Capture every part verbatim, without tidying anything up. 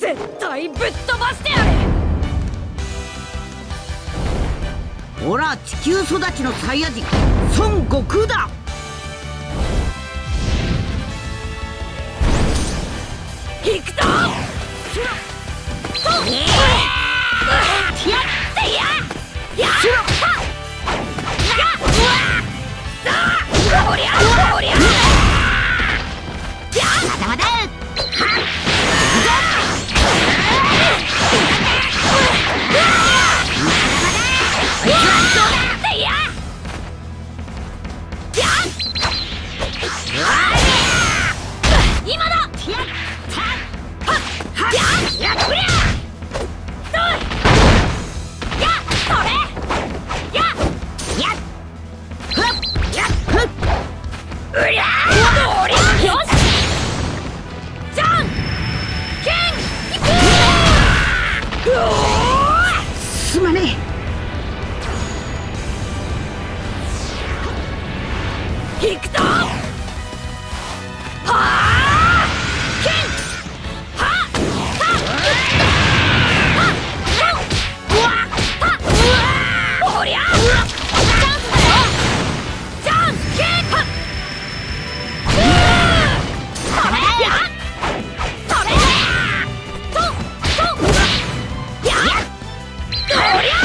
絶対ぶっ飛ばしてやる。 ほら、地球育ちのサイヤ人孫悟空だ。 行くぞ。そう。やってや。や。おりゃおりゃ。まだまだ。今だ。やっくりゃ。やそれ。ややふっやふっうりゃおりゃ。よし。じゃんけんいく。 すまねえ。いくぞ。はあけんはたはたおりゃ。じゃんけんはそれやそれととやおりゃ。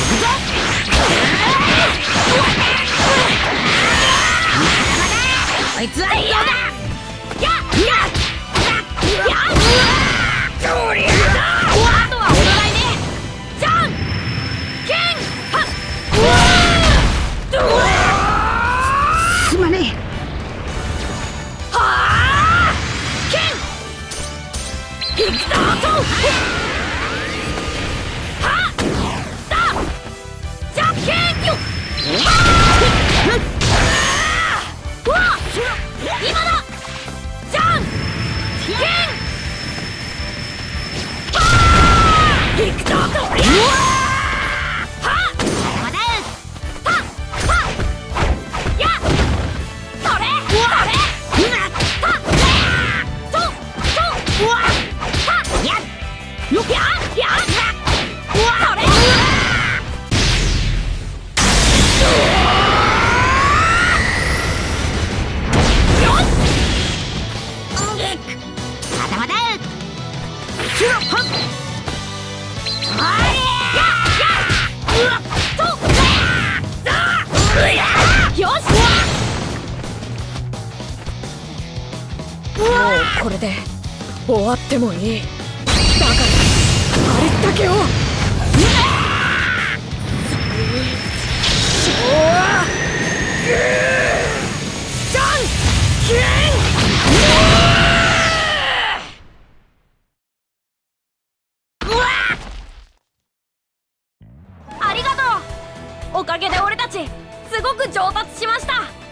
こいつはやだ。やややそりゃだ。あとはお互いね。じゃんけんはっすまねはあけんいくぞとはっだじゃんけんよっうわ今だ。じゃんけんいくぞとりゃ。はっまだはっはっやそれそれはっととはっやよややそれよし。まだまだ。よし。もうこれで終わってもいい。だからありったけを。じゃんけんありがとう。おかげで俺たちすごく上達しました。